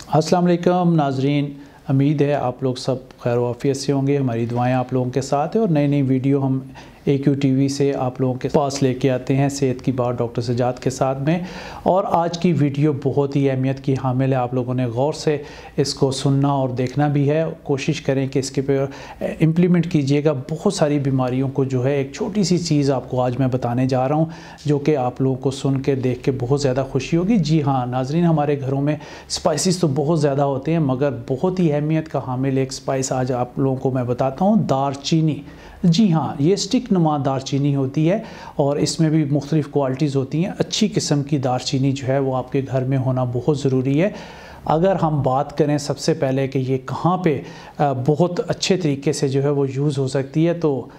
अस्सलाम वालेकुम नाजरीन, उम्मीद है आप लोग सब खैर वाफियत से होंगे। हमारी दुआएं आप लोगों के साथ है और नई नई वीडियो हम AQ TV से आप लोगों के पास लेके आते हैं सेहत की बात डॉक्टर सजाद के साथ में। और आज की वीडियो बहुत ही अहमियत की हामिल है, आप लोगों ने गौर से इसको सुनना और देखना भी है। कोशिश करें कि इसके पे इम्प्लीमेंट कीजिएगा। बहुत सारी बीमारियों को जो है एक छोटी सी चीज़ आपको आज मैं बताने जा रहा हूँ जो कि आप लोगों को सुन के देख के बहुत ज़्यादा खुशी होगी। जी हाँ नाजरीन, हमारे घरों में स्पाइसेस तो बहुत ज़्यादा होते हैं मगर बहुत ही अहमियत का हामिल एक स्पाइस आज आप लोगों को मैं बताता हूँ, दारचीनी। जी हाँ, ये स्टिक नुमा दारचीनी होती है और इसमें भी मुख्तलिफ़ क्वालिटीज़ होती हैं। अच्छी किस्म की दारचीनी जो है वो आपके घर में होना बहुत ज़रूरी है। अगर हम बात करें सबसे पहले कि ये कहाँ पे बहुत अच्छे तरीके से जो है वो यूज़ हो सकती है, तो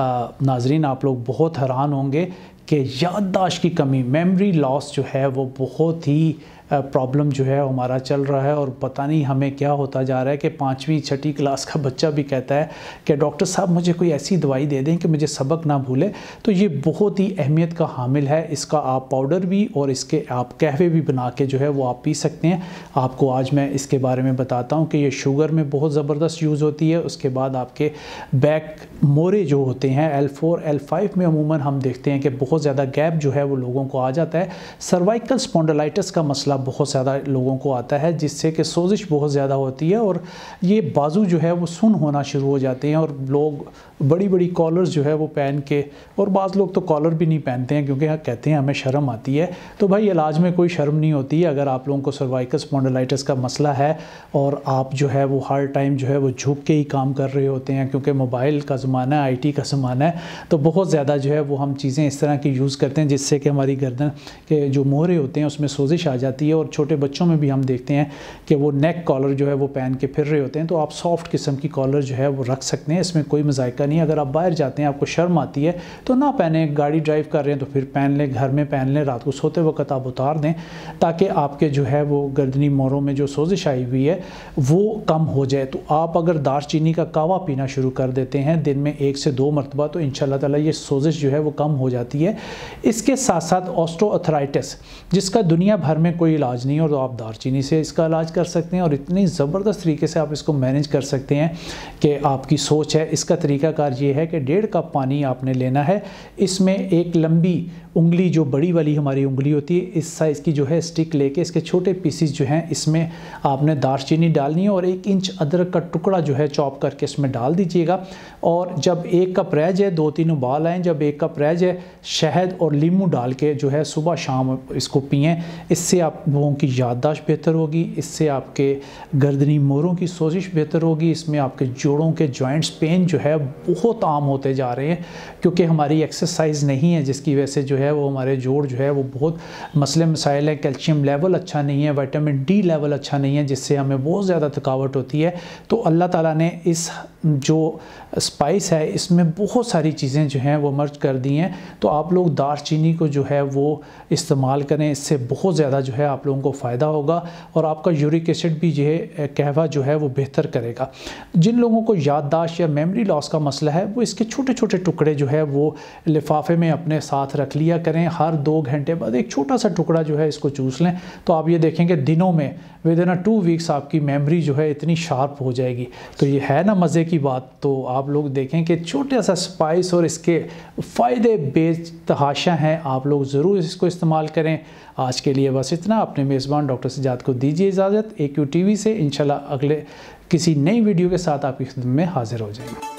नाजरीन आप लोग बहुत हैरान होंगे कि याददाश्त की कमी, मेमोरी लॉस जो है वो बहुत ही प्रॉब्लम जो है हमारा चल रहा है। और पता नहीं हमें क्या होता जा रहा है कि 5वीं 6ठी क्लास का बच्चा भी कहता है कि डॉक्टर साहब मुझे कोई ऐसी दवाई दे दें कि मुझे सबक ना भूले। तो ये बहुत ही अहमियत का हामिल है। इसका आप पाउडर भी और इसके आप कहवे भी बना के जो है वो आप पी सकते हैं। आपको आज मैं इसके बारे में बताता हूँ कि ये शुगर में बहुत ज़बरदस्त यूज़ होती है। उसके बाद आपके बैक मोरे जो होते हैं L4 L5 में अमूमन हम देखते हैं कि बहुत ज़्यादा गैप जो है वो लोगों को आ जाता है। सर्वाइकल स्पॉन्डिलाइटिस का मसला बहुत ज़्यादा लोगों को आता है जिससे कि सोजिश बहुत ज़्यादा होती है और ये बाजू जो है वो सुन होना शुरू हो जाते हैं। और लोग बड़ी बड़ी कॉलर्स जो है वो पहन के, और बाज़ लोग तो कॉलर भी नहीं पहनते हैं क्योंकि कहते हैं हमें शर्म आती है। तो भाई इलाज में कोई शर्म नहीं होती है। अगर आप लोगों को सर्वाइकल स्पॉन्डिलाइटिस का मसला है और आप जो है वो हर टाइम जो है वो झुक के ही काम कर रहे होते हैं क्योंकि मोबाइल का ज़माना है, IT का ज़माना है, तो बहुत ज़्यादा जो है वो हम चीज़ें इस तरह की यूज़ करते हैं जिससे कि हमारी गर्दन के जो मोहरे होते हैं उसमें सोजिश आ जाती है। और छोटे बच्चों में भी हम देखते हैं कि वो नेक कॉलर जो है वो पहन के फिर रहे होते हैं। तो आप सॉफ्ट किस्म की कॉलर जो है वो रख सकते हैं, इसमें कोई मज़ायका नहीं। अगर आप बाहर जाते हैं आपको शर्म आती है तो ना पहने, गाड़ी ड्राइव कर रहे हैं तो फिर पहन लें, घर में पहन लें, रात को सोते वक्त आप उतार दें ताकि आपके जो है वो गर्दनी मोरों में जो सोजिश आई हुई है वो कम हो जाए। तो आप अगर दारचीनी का कावा पीना शुरू कर देते हैं दिन में 1 से 2 मरतबा तो इंशाल्लाह ताला ये सोजिश जो है वो कम हो जाती है। इसके साथ साथ ऑस्टियोआर्थराइटिस जिसका दुनिया भर में कोई इलाज नहीं और तो आप दारचीनी से इसका इलाज कर सकते हैं और इतनी ज़बरदस्त तरीके से आप इसको मैनेज कर सकते हैं कि आपकी सोच है। इसका तरीकाकार ये है कि 1.5 कप पानी आपने लेना है, इसमें एक लंबी उंगली जो बड़ी वाली हमारी उंगली होती है इस साइज़ की जो है स्टिक लेके इसके छोटे पीसीस जो हैं इसमें आपने दारचीनी डालनी है और 1 इंच अदरक का टुकड़ा जो है चॉप करके इसमें डाल दीजिएगा। और जब 1 कप रह जाए, 2-3 उबाल आएँ, जब 1 कप रह जाए शहद और लीमू डाल के जो है सुबह शाम इसको पिएँ। इससे आप लोगों की याददाश्त बेहतर होगी, इससे आपके गर्दनी मोरों की सोजिश बेहतर होगी, इसमें आपके जोड़ों के जॉइंट्स पेन जो है बहुत आम होते जा रहे हैं क्योंकि हमारी एक्सरसाइज नहीं है जिसकी वजह से जो है वो हमारे जोड़ जो है वो बहुत मसले मसाइल है। कैल्शियम लेवल अच्छा नहीं है, विटामिन D लेवल अच्छा नहीं है जिससे हमें बहुत ज़्यादा थकावट होती है। तो अल्लाह ताला ने इस जो स्पाइस है इसमें बहुत सारी चीज़ें जो हैं वो मर्ज कर दी हैं। तो आप लोग दारचीनी को जो है वो इस्तेमाल करें, इससे बहुत ज़्यादा जो है आप लोगों को फ़ायदा होगा और आपका यूरिक एसिड भी जो है कहवा जो है वो बेहतर करेगा। जिन लोगों को याददाश्त या मेमोरी लॉस का मसला है वो इसके छोटे छोटे टुकड़े जो है वो लिफाफे में अपने साथ रख लिया करें। हर 2 घंटे बाद एक छोटा सा टुकड़ा जो है इसको चूस लें तो आप ये देखेंगे दिनों में विदिन 2 वीक्स आपकी मेमोरी जो है इतनी शार्प हो जाएगी। तो ये है ना मज़े की बात। तो आप लोग देखें कि छोटा सा स्पाइस और इसके फ़ायदे बेतहाशा हैं, आप लोग ज़रूर इसको इस्तेमाल करें। आज के लिए बस इतना। अपने मेज़बान डॉक्टर सजाद को दीजिए इजाज़त। AQ TV से इंशाल्लाह अगले किसी नई वीडियो के साथ आपकी खिदमत में हाजिर हो जाएंगे।